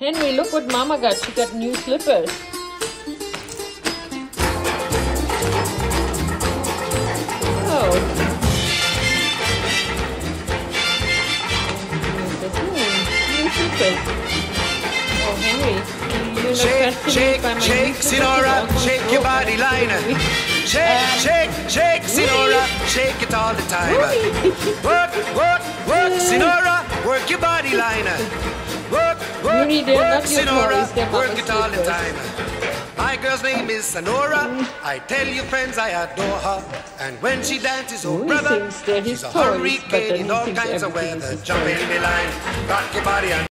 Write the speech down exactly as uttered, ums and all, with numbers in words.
Henry, look what Mama got. She got new slippers. Oh. New slippers. Oh, Henry. You're Shake, shake, shake, Sinora, shake your body liner. Shake, shake, shake, Sinora, shake it all the time. Work, work, work, Sinora, work your body liner. Work, work, work, Sinora, work it all the time. My girl's name is Sonora. I tell you, friends, I adore her. And when she dances, oh brother, she's a hurricane in all kinds of weather. Jump in the line, rock your body and